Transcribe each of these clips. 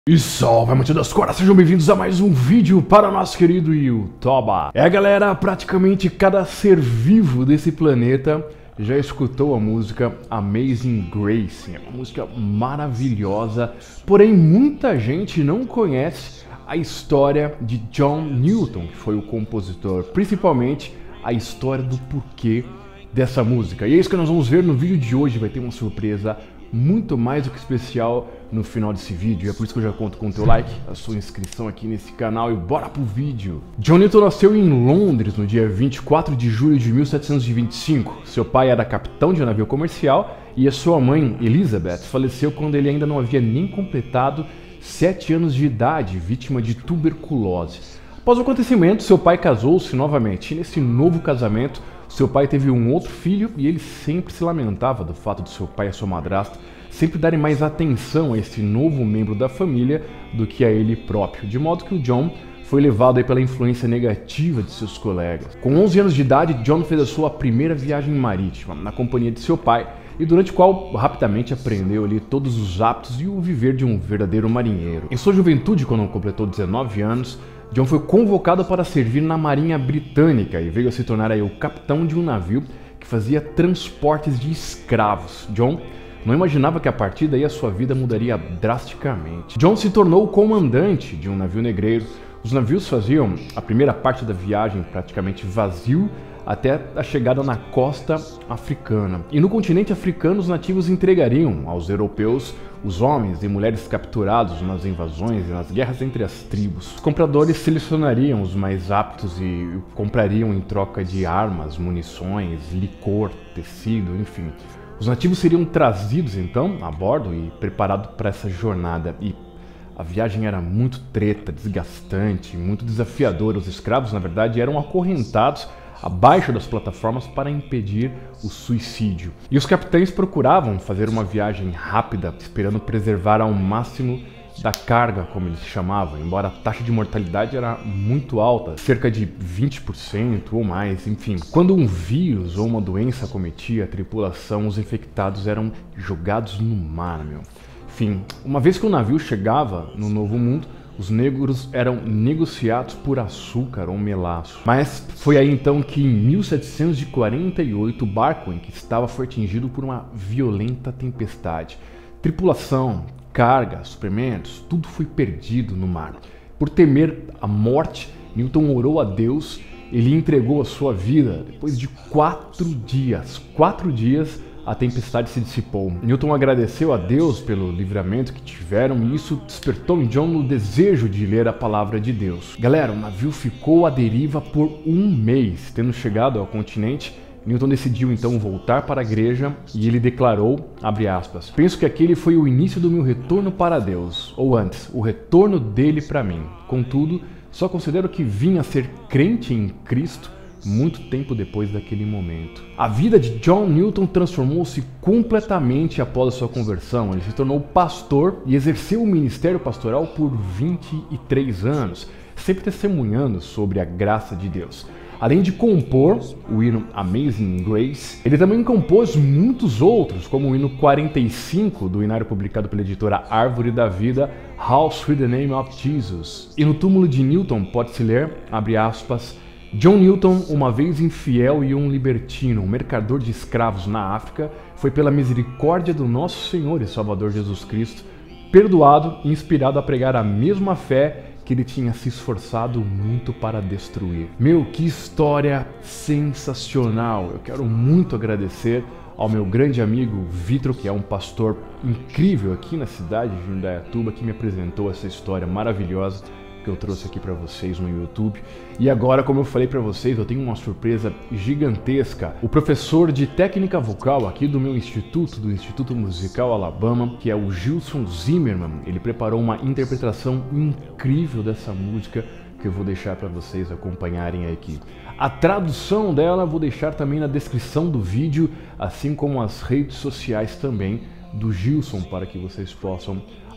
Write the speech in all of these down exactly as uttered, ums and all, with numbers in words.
E salve, amantes das cordas, sejam bem-vindos a mais um vídeo para o nosso querido Yutoba. É, galera, praticamente cada ser vivo desse planeta já escutou a música Amazing Grace. É uma música maravilhosa, porém muita gente não conhece a história de John Newton, que foi o compositor, principalmente a história do porquê dessa música. E é isso que nós vamos ver no vídeo de hoje. Vai ter uma surpresa muito mais do que especial no final desse vídeo. É por isso que eu já conto com o teu like, a sua inscrição aqui nesse canal e bora pro vídeo. John Newton nasceu em Londres no dia vinte e quatro de julho de mil setecentos e vinte e cinco. Seu pai era capitão de um navio comercial e a sua mãe, Elizabeth, faleceu quando ele ainda não havia nem completado sete anos de idade, vítima de tuberculose. Após o acontecimento, seu pai casou-se novamente e nesse novo casamento seu pai teve um outro filho e ele sempre se lamentava do fato de seu pai e sua madrasta sempre darem mais atenção a esse novo membro da família do que a ele próprio, de modo que o John foi levado aí pela influência negativa de seus colegas. Com onze anos de idade, John fez a sua primeira viagem marítima na companhia de seu pai e durante o qual rapidamente aprendeu ali todos os hábitos e o viver de um verdadeiro marinheiro. Em sua juventude, quando completou dezenove anos, John foi convocado para servir na Marinha Britânica e veio a se tornar aí o capitão de um navio que fazia transportes de escravos. John não imaginava que a partir daí a sua vida mudaria drasticamente. John se tornou o comandante de um navio negreiro. Os navios faziam a primeira parte da viagem praticamente vazio até a chegada na costa africana. E no continente africano, os nativos entregariam aos europeus os homens e mulheres capturados nas invasões e nas guerras entre as tribos. Os compradores selecionariam os mais aptos e comprariam em troca de armas, munições, licor, tecido, enfim. Os nativos seriam trazidos então a bordo e preparados para essa jornada. E a viagem era muito treta, desgastante, muito desafiadora. Os escravos, na verdade, eram acorrentados abaixo das plataformas para impedir o suicídio. E os capitães procuravam fazer uma viagem rápida, esperando preservar ao máximo da carga, como eles chamavam, embora a taxa de mortalidade era muito alta, cerca de vinte por cento ou mais, enfim. Quando um vírus ou uma doença acometia a tripulação, os infectados eram jogados no mar, meu. Enfim, uma vez que o navio chegava no Novo Mundo, os negros eram negociados por açúcar ou melaço. Mas foi aí então que em mil setecentos e quarenta e oito o barco em que estava foi atingido por uma violenta tempestade. Tripulação, carga, suprimentos, tudo foi perdido no mar. Por temer a morte, Newton orou a Deus, ele entregou a sua vida. Depois de quatro dias, quatro dias, a tempestade se dissipou. Newton agradeceu a Deus pelo livramento que tiveram e isso despertou em John o desejo de ler a palavra de Deus. Galera, o navio ficou à deriva por um mês. Tendo chegado ao continente, Newton decidiu então voltar para a igreja e ele declarou, abre aspas, penso que aquele foi o início do meu retorno para Deus, ou antes, o retorno dele para mim. Contudo, só considero que vim a ser crente em Cristo muito tempo depois daquele momento. A vida de John Newton transformou-se completamente após a sua conversão. Ele se tornou pastor e exerceu o ministério pastoral por vinte e três anos, sempre testemunhando sobre a graça de Deus. Além de compor o hino Amazing Grace, ele também compôs muitos outros, como o hino quarenta e cinco do hinário publicado pela editora Árvore da Vida, How Sweet the Name of Jesus. E no túmulo de Newton pode-se ler, abre aspas, John Newton, uma vez infiel e um libertino, um mercador de escravos na África, foi pela misericórdia do nosso Senhor e Salvador Jesus Cristo, perdoado e inspirado a pregar a mesma fé que ele tinha se esforçado muito para destruir. Meu, que história sensacional! Eu quero muito agradecer ao meu grande amigo Vitor, que é um pastor incrível aqui na cidade de Indaiatuba, que me apresentou essa história maravilhosa que eu trouxe aqui para vocês no YouTube. E agora, como eu falei para vocês, eu tenho uma surpresa gigantesca. O professor de técnica vocal aqui do meu instituto, do Instituto Musical Alabama, que é o Gilson Zimmerman, ele preparou uma interpretação incrível dessa música que eu vou deixar para vocês acompanharem aqui. A tradução dela eu vou deixar também na descrição do vídeo, assim como as redes sociais também do Gilson, para que vocês possam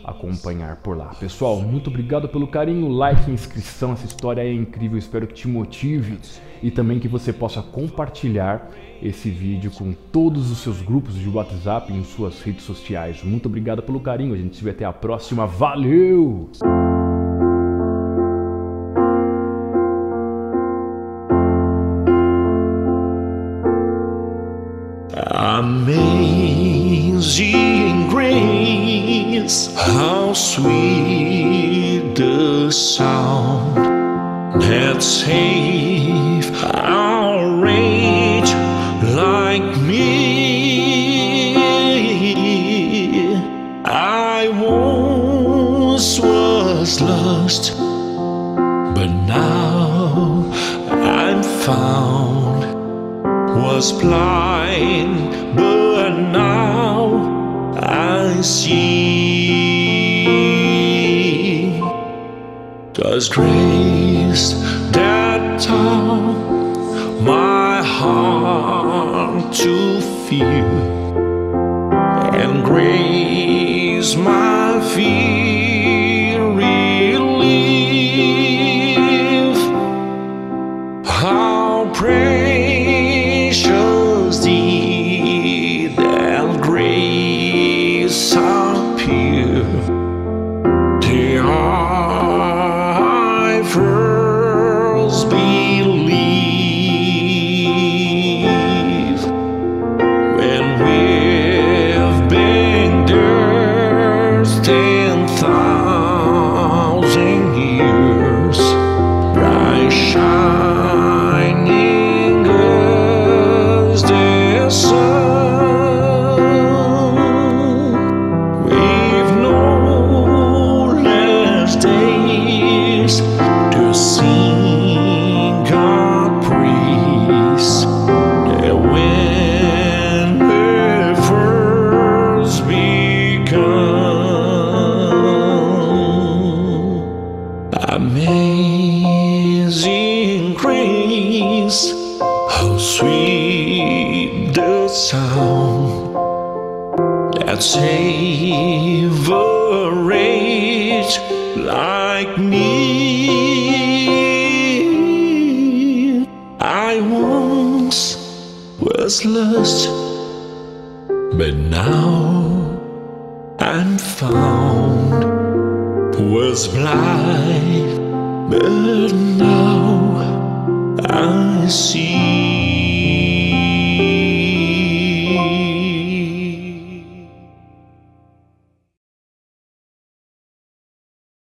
acompanhar por lá. Pessoal, muito obrigado pelo carinho, like, inscrição, essa história é incrível, espero que te motive e também que você possa compartilhar esse vídeo com todos os seus grupos de WhatsApp e em suas redes sociais. Muito obrigado pelo carinho, a gente se vê até a próxima, valeu! Amazing grace, how sweet the sound that saved a wretch like me. I once was lost, but now I'm found. Was blind, but now I see. 'Twas grace that taught my heart to fear, and grace my fear relieve. How precious did that grace appear till I first believed. When we've been there ten thousand years, bright shining as the sun, we've no less days to sing God praise than when we first begun. Amazing grace, how sweet the sound that saved a wretch like me. I once was lost, but now I'm found. Was blind, but now I see.